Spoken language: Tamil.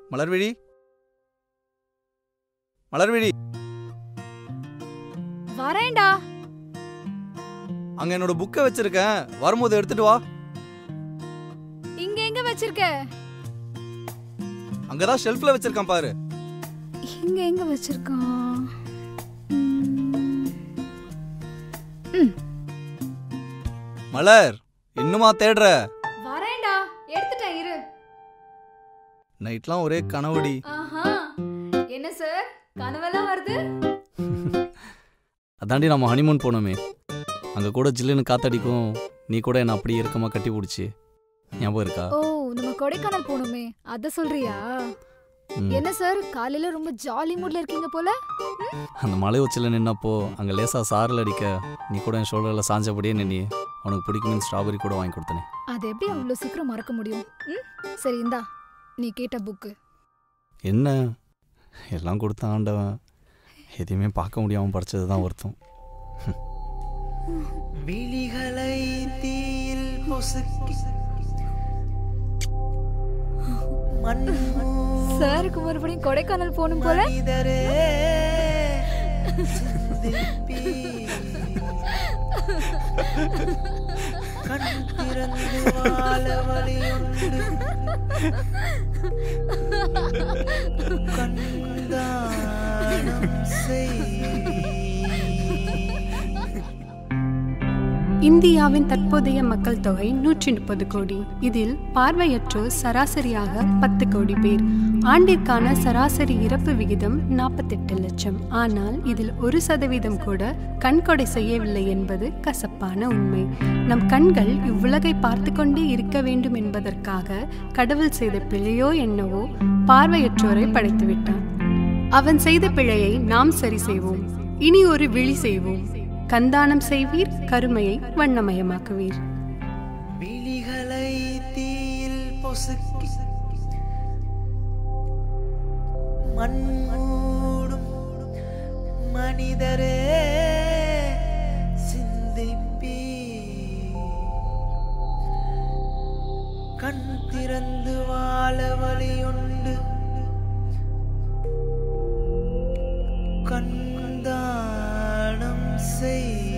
மலர்விழி, மலர்விழி. வரேன்டா. அங்க என்னோட புக்கை வச்சிருக்கேன், வரும்போது எடுத்துட்டு வா. இங்க எங்க வச்சிருக்க? அங்கதான் ஷெல்ஃப்ல வச்சிருக்கான் பாரு. இங்க எங்க வச்சிருக்கான்? மலர், இன்னுமா தேடுற? வரேன்டா, எடுத்துட்டேன் இரு. நைட்லாம் ஒரே கனவுடி. என்ன சார் கனவெல்லாம் வருது? அதாண்டி நம்ம ஹனிமூன் போனோமே, அங்க கூட ஜில்லுன்னு காத்தடிக்கும், நீ கூட என்ன அப்படியே இறுக்கமா கட்டி பிடிச்சி, ஞாபகம் இருக்கா? ஓ, நம்ம கொடைக்கானல் போனோமே, அத சொல்றியா? என்ன சார் காலையில ரொம்ப ஜாலி மூட்ல இருக்கீங்க போல. அந்த மலை உச்சில நின்னப்போ அங்க லேசா சாரல் அடிக்க, நீ கூட என் ஷோல்டர்ல சாஞ்சபடியே நின்னி, உனக்கு பிடிக்கும்னு ஸ்ட்ராபெரி கூட வாங்கி கொடுத்தனே. அது எப்படி அவ்வளோ சீக்கிரம் மறக்க முடியும்? சரி இந்தா, நீ கேட்ட புக்கு. என்ன எல்லாம் கொடுத்த ஆண்டவன், எதையுமே பார்க்க முடியாமல் படித்தது தான் வருத்தம். விழிகளை தீயில் பொசுக்கி சாருக்கு மறுபடியும் கொடைக்கானல் போகணும் போல. கண் திறந்து வாழ வழியுண்டு கண்தானம் செய்வி. இந்தியாவின் தற்போதைய மக்கள் தொகை 130 கோடி. இதில் பார்வையற்றோர் சராசரியாக 10 கோடி பேர். ஆண்டிற்கான சராசரி இறப்பு விகிதம் 48 லட்சம். ஆனால் இதில் 1% கூட கண்கொடை செய்யவில்லை என்பது கசப்பான உண்மை. நம் கண்கள் இவ்வுலகை பார்த்து கொண்டே இருக்க வேண்டும் என்பதற்காக கடவுள் செய்த பிழையோ என்னவோ பார்வையற்றோரை படைத்துவிட்டான். அவன் செய்த பிழையை நாம் சரி செய்வோம். இனி ஒரு விழி செய்வோம். கந்தானம் செய்வீர், கருமையை வண்ணமயமாக்குவீர். விழிகளை தீயில் பொசுக்கி மண்மூடும் மனிதரே சிந்திப்பி. கண் திறந்து வாழ வழியுண்டு கண்தானம் செய்.